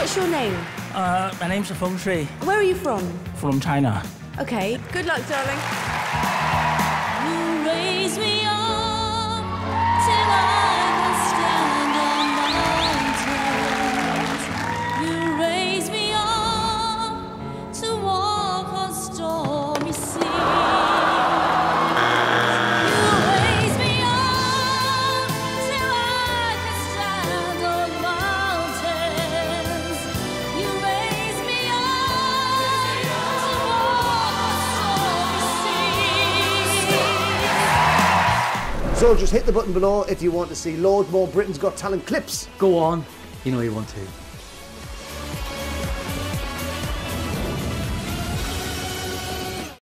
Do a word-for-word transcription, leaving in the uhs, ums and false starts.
What's your name? Uh, my name's Feng Xue. Where are you from? From China. Okay, good luck, darling. You raise me up till I can stand on mountains. You raise me up to walk on stormy seas. You raise me up till I can stand on mountains. You raise me up to walk on stormy seas. So just hit the button below if you want to see loads more Britain's Got Talent clips. Go on, you know you want to.